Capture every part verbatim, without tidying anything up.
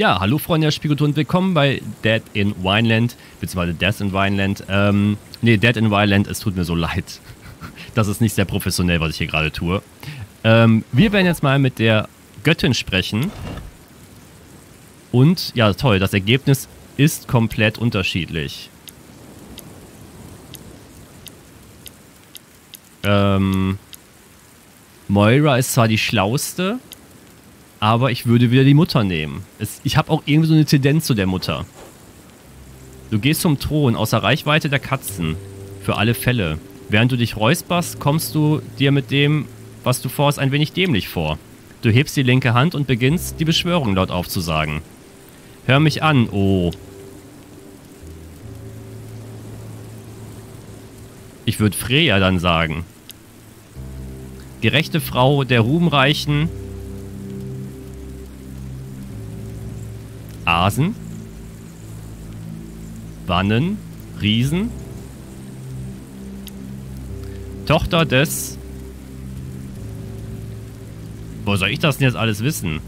Ja, hallo Freunde der Spielkultur und willkommen bei Dead in Wineland, beziehungsweise Death in Wineland. Ähm, nee, Dead in Wineland, es tut mir so leid. Das ist nicht sehr professionell, was ich hier gerade tue. Ähm, wir werden jetzt mal mit der Göttin sprechen. Und, ja toll, das Ergebnis ist komplett unterschiedlich. Ähm, Moira ist zwar die Schlauste, aber ich würde wieder die Mutter nehmen. Es, ich habe auch irgendwie so eine Tendenz zu der Mutter. Du gehst zum Thron, außer Reichweite der Katzen. Für alle Fälle. Während du dich räusperst, kommst du dir mit dem, was du vorhast, ein wenig dämlich vor. Du hebst die linke Hand und beginnst, die Beschwörung laut aufzusagen. Hör mich an, oh. Ich würde Freya dann sagen. Gerechte Frau der Ruhmreichen. Asen. Wannen. Riesen. Tochter des... Wo soll ich das denn jetzt alles wissen?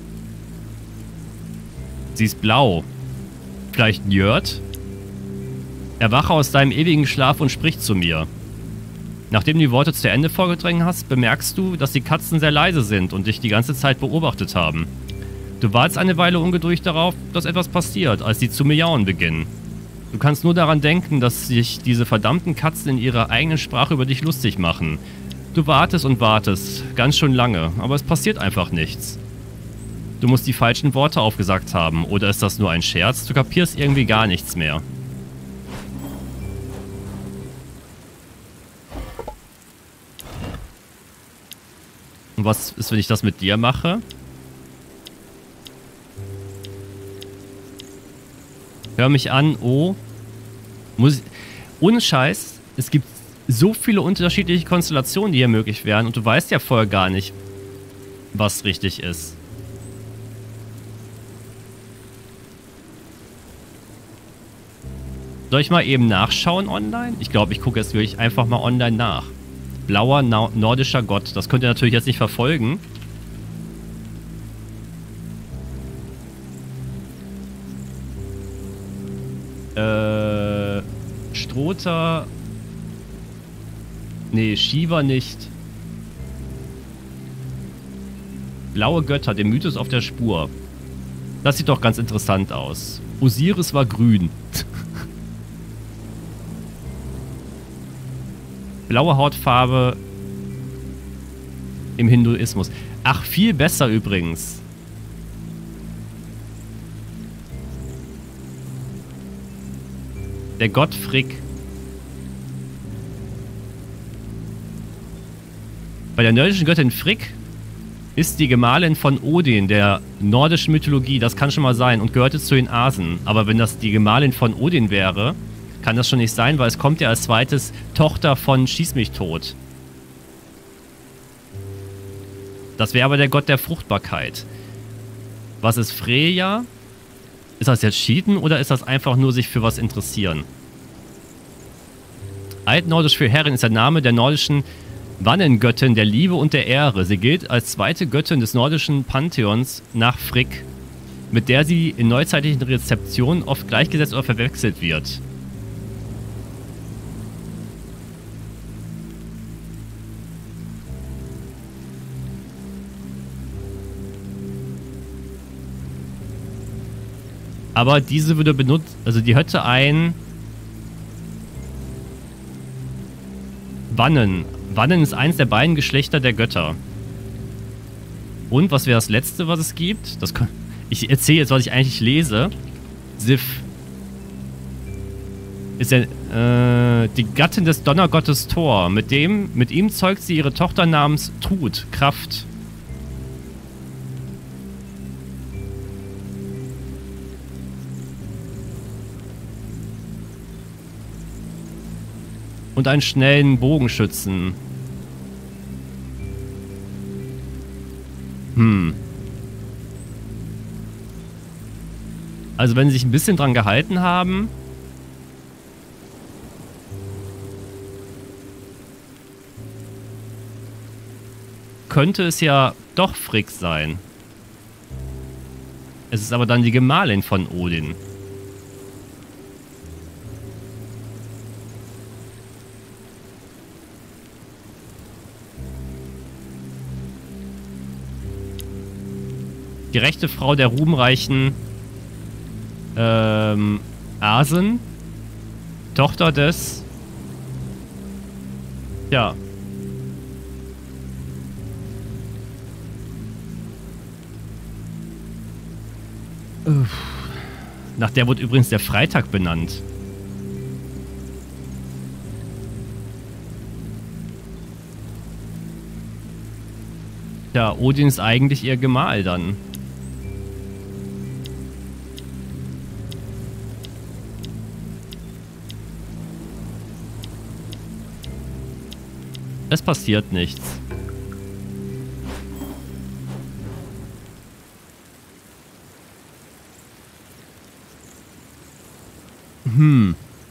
Sie ist blau. Vielleicht Njörd? Erwache aus deinem ewigen Schlaf und sprich zu mir. Nachdem du die Worte zu Ende vorgedrängt hast, bemerkst du, dass die Katzen sehr leise sind und dich die ganze Zeit beobachtet haben. Du wartest eine Weile ungeduldig darauf, dass etwas passiert, als sie zu miauen beginnen. Du kannst nur daran denken, dass sich diese verdammten Katzen in ihrer eigenen Sprache über dich lustig machen. Du wartest und wartest, ganz schön lange, aber es passiert einfach nichts. Du musst die falschen Worte aufgesagt haben, oder ist das nur ein Scherz? Du kapierst irgendwie gar nichts mehr. Und was ist, wenn ich das mit dir mache? Hör mich an, oh. Muss, ohne Scheiß, es gibt so viele unterschiedliche Konstellationen, die hier möglich wären. Und du weißt ja vorher gar nicht, was richtig ist. Soll ich mal eben nachschauen online? Ich glaube, ich gucke jetzt wirklich einfach mal online nach. Blauer Nau- nordischer Gott. Das könnt ihr natürlich jetzt nicht verfolgen. Äh, Strother. Nee, Shiva nicht. Blaue Götter, dem Mythos auf der Spur. Das sieht doch ganz interessant aus. Osiris war grün. Blaue Hautfarbe im Hinduismus. Ach, viel besser übrigens. Der Gott Frigg. Bei der nordischen Göttin Frigg ist die Gemahlin von Odin, der nordischen Mythologie. Das kann schon mal sein und gehört jetzt zu den Asen. Aber wenn das die Gemahlin von Odin wäre, kann das schon nicht sein, weil es kommt ja als zweites Tochter von Schieß mich tot. Das wäre aber der Gott der Fruchtbarkeit. Was ist Freya? Ist das jetzt Cheaten oder ist das einfach nur sich für was interessieren? Altnordisch für Herrin ist der Name der nordischen Wannengöttin der Liebe und der Ehre. Sie gilt als zweite Göttin des nordischen Pantheons nach Frigg, mit der sie in neuzeitlichen Rezeptionen oft gleichgesetzt oder verwechselt wird. Aber diese würde benutzt, also die hätte ein Wannen. Wannen ist eins der beiden Geschlechter der Götter. Und was wäre das letzte, was es gibt? Das kann, ich erzähle jetzt, was ich eigentlich lese. Sif. Ist der, äh, die Gattin des Donnergottes Thor. Mit dem, mit ihm zeugt sie ihre Tochter namens Trud, Kraft. Und einen schnellen Bogenschützen. Hm. Also wenn sie sich ein bisschen dran gehalten haben... könnte es ja doch Frigg sein. Es ist aber dann die Gemahlin von Odin. Die rechte Frau der ruhmreichen ähm, Asen, Tochter des... Ja. Uff. Nach der wurde übrigens der Freitag benannt. Ja, Odin ist eigentlich ihr Gemahl dann. Es passiert nichts. Hm.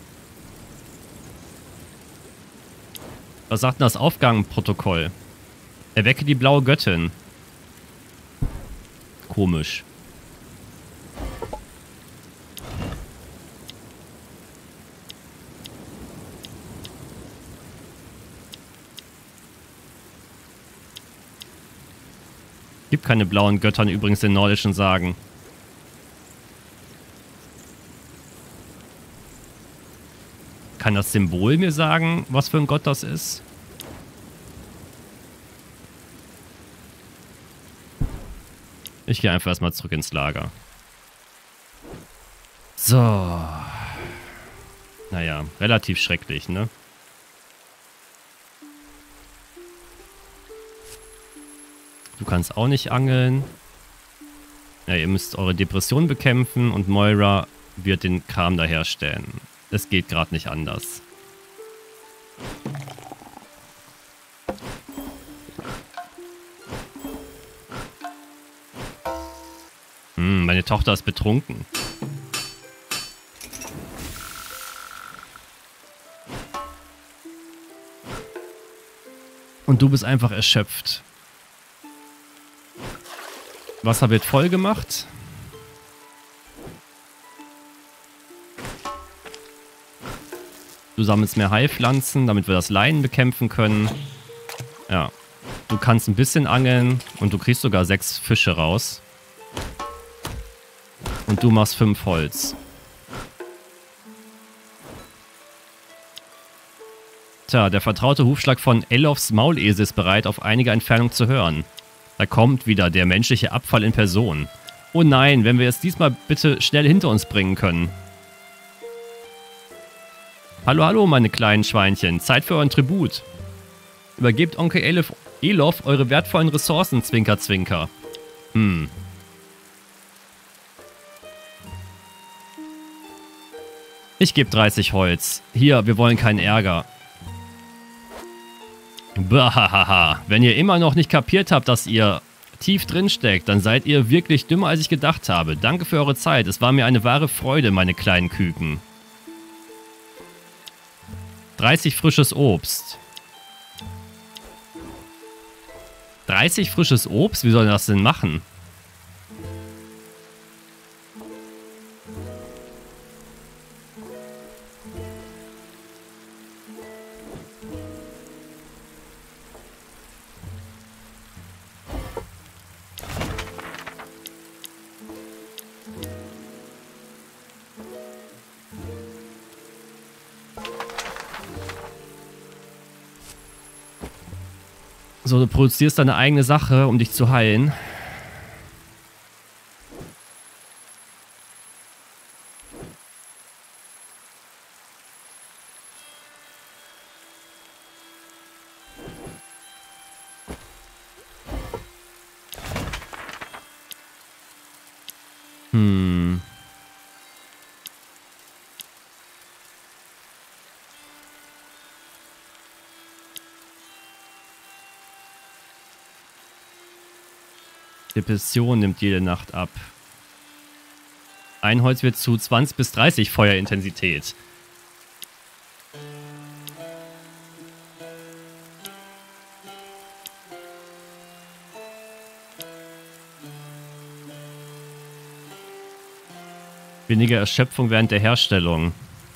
Was sagt denn das Aufgabenprotokoll? Erwecke die blaue Göttin. Komisch. Gibt keine blauen Göttern übrigens in nordischen Sagen. Kann das Symbol mir sagen, was für ein Gott das ist? Ich gehe einfach erstmal zurück ins Lager. So. Naja, relativ schrecklich, ne? Du kannst auch nicht angeln. Ja, ihr müsst eure Depression bekämpfen und Moira wird den Kram da herstellen. Es geht gerade nicht anders. Hm, meine Tochter ist betrunken. Und du bist einfach erschöpft. Wasser wird voll gemacht. Du sammelst mehr Heilpflanzen, damit wir das Leiden bekämpfen können. Ja. Du kannst ein bisschen angeln und du kriegst sogar sechs Fische raus. Und du machst fünf Holz. Tja, der vertraute Hufschlag von Elofs Maulesel ist bereit, auf einige Entfernung zu hören. Da kommt wieder der menschliche Abfall in Person. Oh nein, wenn wir es diesmal bitte schnell hinter uns bringen können. Hallo, hallo, meine kleinen Schweinchen. Zeit für euren Tribut. Übergebt Onkel Elof, Elof eure wertvollen Ressourcen, Zwinker, Zwinker. Hm. Ich gebe dreißig Holz. Hier, wir wollen keinen Ärger. Bahahaha. Wenn ihr immer noch nicht kapiert habt, dass ihr tief drin steckt, dann seid ihr wirklich dümmer, als ich gedacht habe. Danke für eure Zeit. Es war mir eine wahre Freude, meine kleinen Küken. dreißig frisches Obst. dreißig frisches Obst? Wie soll das denn machen? So, du produzierst deine eigene Sache, um dich zu heilen. Hm. Depression nimmt jede Nacht ab. Ein Holz wird zu zwanzig bis dreißig Feuerintensität. Weniger Erschöpfung während der Herstellung.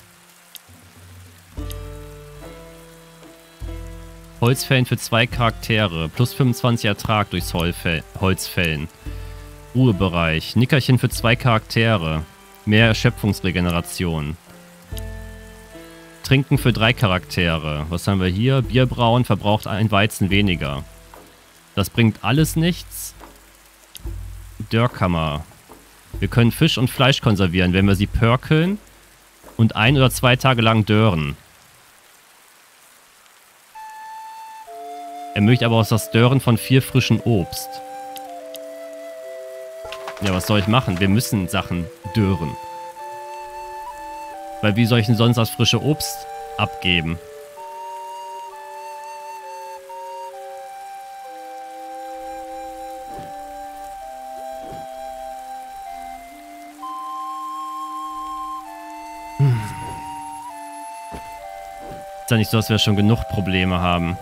Holzfällen für zwei Charaktere. Plus fünfundzwanzig Ertrag durchs Holzfällen. Ruhebereich. Nickerchen für zwei Charaktere. Mehr Erschöpfungsregeneration. Trinken für drei Charaktere. Was haben wir hier? Bierbrauen verbraucht ein Weizen weniger. Das bringt alles nichts. Dörrkammer. Wir können Fisch und Fleisch konservieren, wenn wir sie pörkeln und ein oder zwei Tage lang dörren. Ermöglicht aber auch das Dörren von vier frischen Obst. Ja, was soll ich machen? Wir müssen Sachen dörren. Weil wie soll ich denn sonst das frische Obst abgeben? Hm. Ist ja nicht so, dass wir schon genug Probleme haben.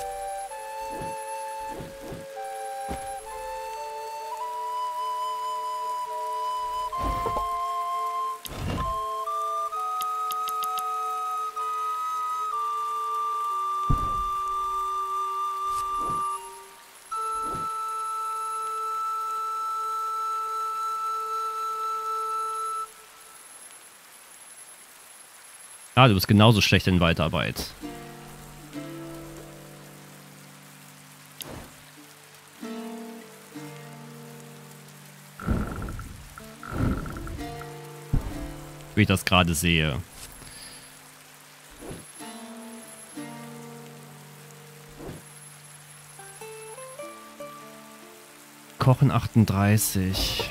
Ah, du bist genauso schlecht in Weitarbeit. Wie ich das gerade sehe. Kochen achtunddreißig.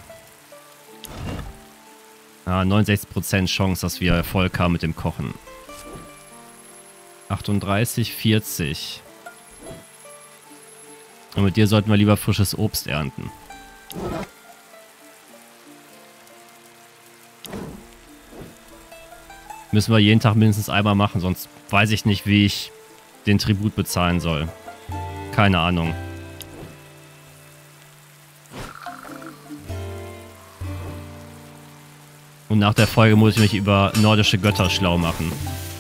Ah, neunundsechzig Prozent Chance, dass wir Erfolg haben mit dem Kochen. achtunddreißig, vierzig. Und mit dir sollten wir lieber frisches Obst ernten. Müssen wir jeden Tag mindestens einmal machen, sonst weiß ich nicht, wie ich den Tribut bezahlen soll. Keine Ahnung. Und nach der Folge muss ich mich über nordische Götter schlau machen.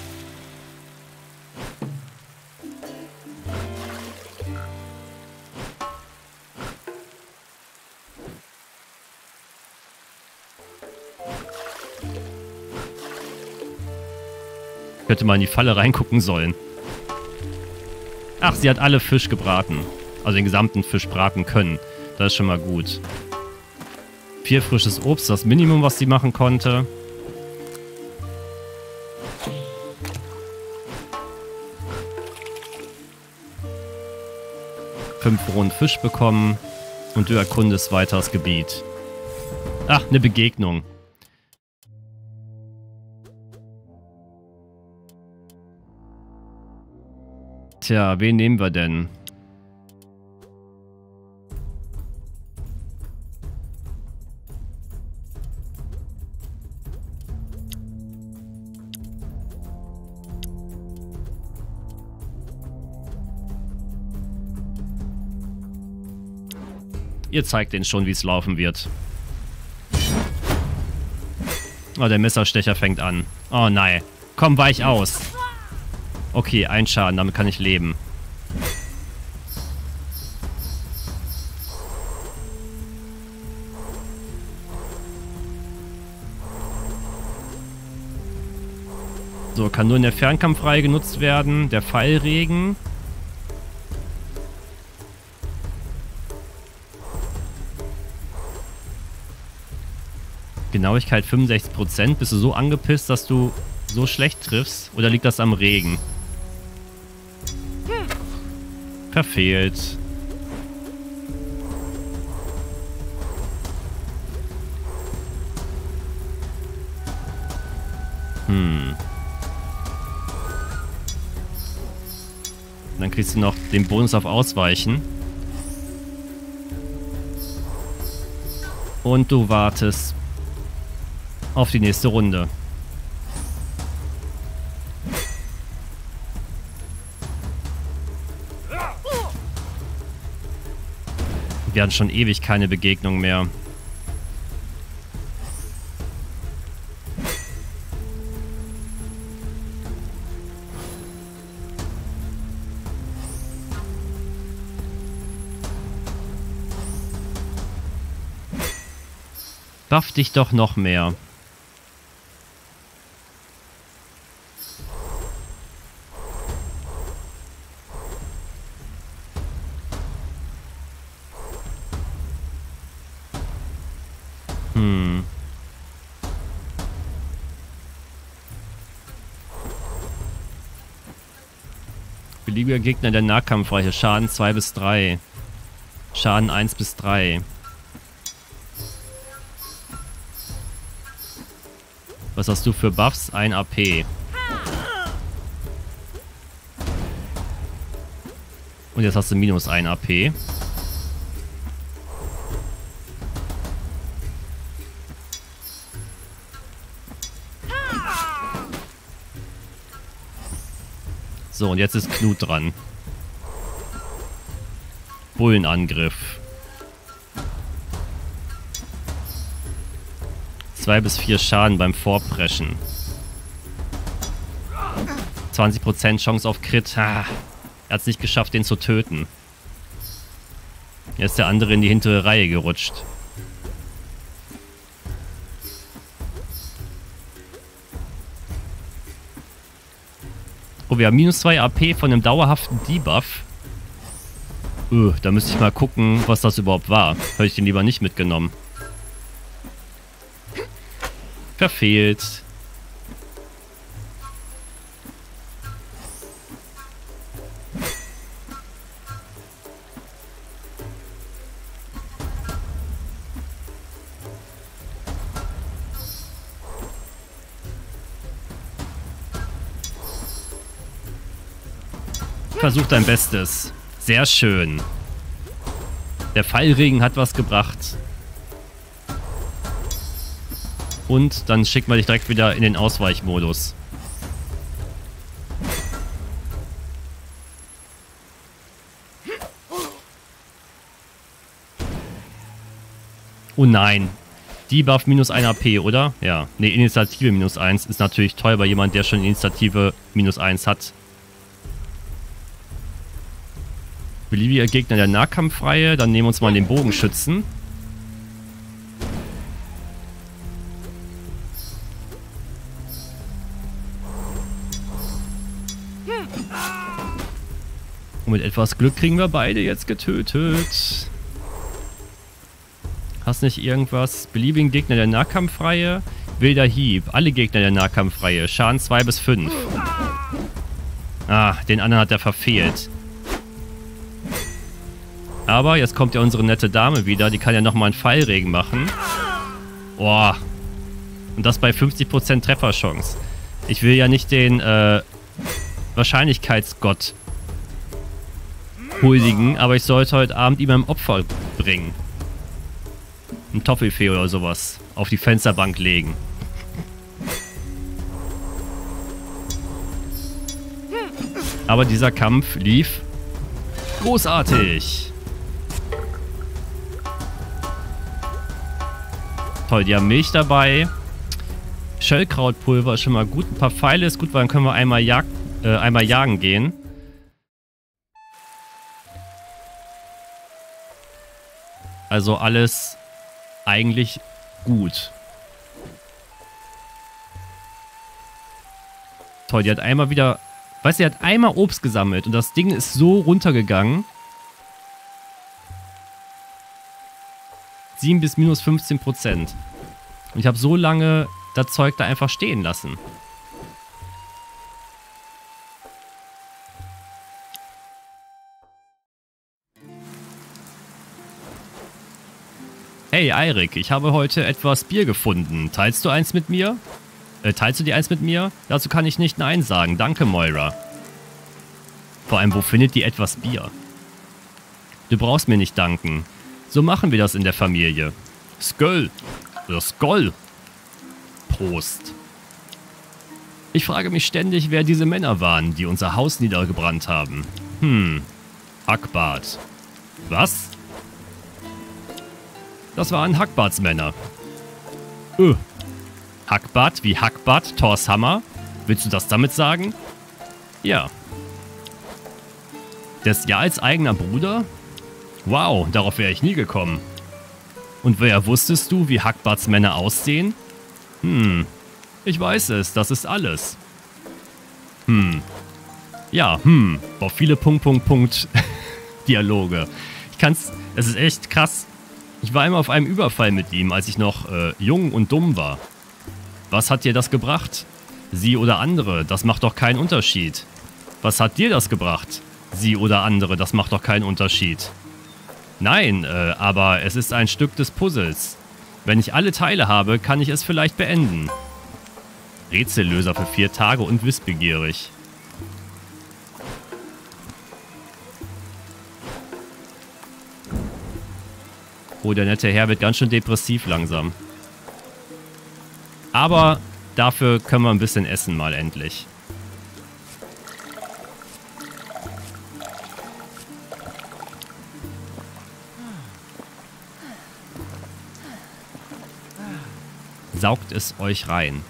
Hätte mal in die Falle reingucken sollen. Ach, sie hat alle Fisch gebraten. Also den gesamten Fisch braten können. Das ist schon mal gut. Vier frisches Obst, das Minimum, was sie machen konnte. Fünf rohen Fisch bekommen. Und du erkundest weiter das Gebiet. Ach, eine Begegnung. Tja, wen nehmen wir denn? Ihr zeigt denen schon, wie es laufen wird. Oh, der Messerstecher fängt an. Oh nein. Komm, weich aus. Okay, ein Schaden, damit kann ich leben. So, kann nur in der Fernkampfreihe genutzt werden. Der Pfeilregen. Genauigkeit fünfundsechzig Prozent. Bist du so angepisst, dass du so schlecht triffst? Oder liegt das am Regen? Verfehlt. Hm. Dann kriegst du noch den Bonus auf Ausweichen. Und du wartest auf die nächste Runde. Wir hatten schon ewig keine Begegnung mehr. Buff dich doch noch mehr. Hm. Beliebiger Gegner der Nahkampfreiche. Schaden zwei bis drei. Schaden eins bis drei. Was hast du für Buffs? ein A P. Und jetzt hast du minus ein A P. So, und jetzt ist Knut dran. Bullenangriff. zwei bis vier Schaden beim Vorpreschen. zwanzig Prozent Chance auf Crit. Ah, er hat es nicht geschafft, den zu töten. Jetzt ist der andere in die hintere Reihe gerutscht. Oh, wir haben minus zwei A P von einem dauerhaften Debuff. Uh, da müsste ich mal gucken, was das überhaupt war. Hätte ich den lieber nicht mitgenommen. Verfehlt. Versuch dein Bestes. Sehr schön. Der Pfeilregen hat was gebracht. Und dann schicken wir dich direkt wieder in den Ausweichmodus. Oh nein. Debuff minus ein A P, oder? Ja. Ne, Initiative minus eins ist natürlich toll bei jemand, der schon Initiative minus eins hat. Beliebiger Gegner der Nahkampfreihe. Dann nehmen wir uns mal den Bogenschützen. Und mit etwas Glück kriegen wir beide jetzt getötet. Hast nicht irgendwas? Beliebigen Gegner der Nahkampfreihe. Wilder Hieb. Alle Gegner der Nahkampfreihe. Schaden zwei bis fünf. Ah, den anderen hat er verfehlt. Aber jetzt kommt ja unsere nette Dame wieder. Die kann ja nochmal einen Pfeilregen machen. Boah. Und das bei fünfzig Prozent Trefferchance. Ich will ja nicht den äh, Wahrscheinlichkeitsgott huldigen, aber ich sollte heute Abend ihm ein Opfer bringen. Ein Toffifee oder sowas. Auf die Fensterbank legen. Aber dieser Kampf lief großartig. Toll, die haben Milch dabei. Schöllkrautpulver ist schon mal gut. Ein paar Pfeile ist gut, weil dann können wir einmal, jag äh, einmal jagen gehen. Also alles eigentlich gut. Toll, die hat einmal wieder... Weißt du, die hat einmal Obst gesammelt und das Ding ist so runtergegangen. sieben bis minus fünfzehn Prozent. Und ich habe so lange das Zeug da einfach stehen lassen. Hey Eirik, ich habe heute etwas Bier gefunden. Teilst du eins mit mir? Äh, teilst du dir eins mit mir? Dazu kann ich nicht Nein sagen. Danke, Moira. Vor allem, wo findet die etwas Bier? Du brauchst mir nicht danken. So machen wir das in der Familie. Skål. Oder Skoll. Prost. Ich frage mich ständig, wer diese Männer waren, die unser Haus niedergebrannt haben. Hm. Hackbart. Was? Das waren Hackbartsmänner. Öh. Hackbart wie Hackbart, Thors Hammer? Willst du das damit sagen? Ja. Des Jarls eigener Bruder? Wow, darauf wäre ich nie gekommen. Und woher wusstest du, wie Hackbarts Männer aussehen? Hm, ich weiß es, das ist alles. Hm. Ja, hm. Boah, viele Punkt, Punkt, Punkt Dialoge. Ich kann's, es ist echt krass. Ich war immer auf einem Überfall mit ihm, als ich noch äh, jung und dumm war. Was hat dir das gebracht? Sie oder andere, das macht doch keinen Unterschied. Was hat dir das gebracht? Sie oder andere, das macht doch keinen Unterschied. Nein, äh, aber es ist ein Stück des Puzzles. Wenn ich alle Teile habe, kann ich es vielleicht beenden. Rätsellöser für vier Tage und wissbegierig. Oh, der nette Herr wird ganz schön depressiv langsam. Aber dafür können wir ein bisschen essen mal endlich. Saugt es euch rein.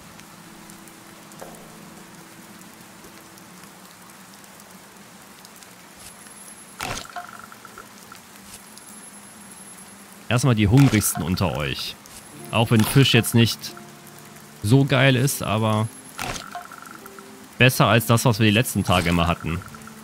Erstmal die hungrigsten unter euch. Auch wenn Fisch jetzt nicht so geil ist, aber besser als das, was wir die letzten Tage immer hatten.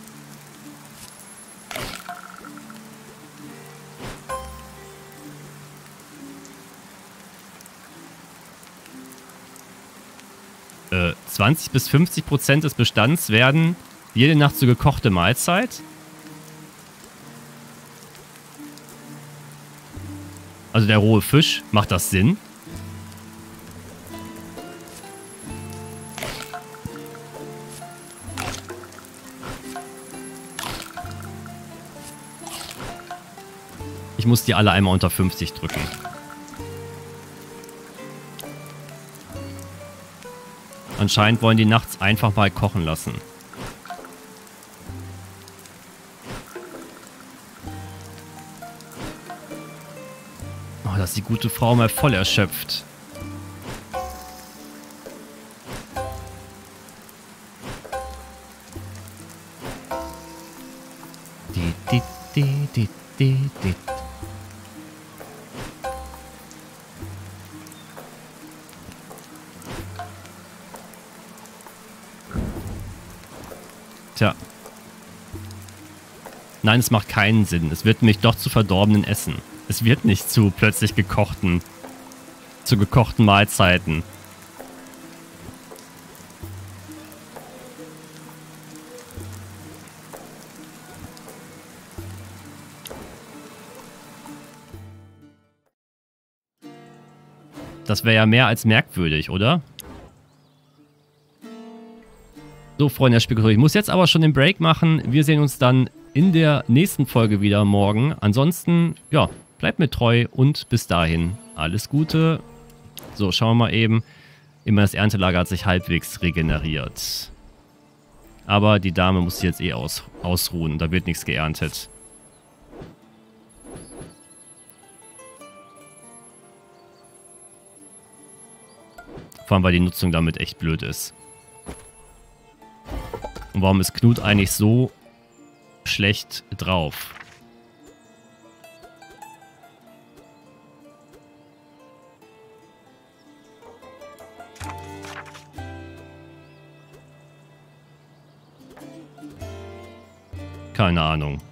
Äh, zwanzig bis fünfzig Prozent des Bestands werden jede Nacht so gekochte Mahlzeit. Also der rohe Fisch, macht das Sinn? Ich muss die alle einmal unter fünfzig drücken. Anscheinend wollen die nachts einfach mal kochen lassen. Oh, da ist die gute Frau mal voll erschöpft. Die, die, die, die, die, die. Tja. Nein, es macht keinen Sinn. Es wird mich doch zu verdorbenen Essen. Es wird nicht zu plötzlich gekochten, zu gekochten Mahlzeiten. Das wäre ja mehr als merkwürdig, oder? So, Freunde der Spekulatur, ich muss jetzt aber schon den Break machen. Wir sehen uns dann in der nächsten Folge wieder morgen. Ansonsten, ja, bleibt mir treu und bis dahin alles Gute. So, schauen wir mal eben. Immer das Erntelager hat sich halbwegs regeneriert. Aber die Dame muss sich jetzt eh aus, ausruhen. Da wird nichts geerntet. Vor allem, weil die Nutzung damit echt blöd ist. Und warum ist Knut eigentlich so schlecht drauf? Keine Ahnung.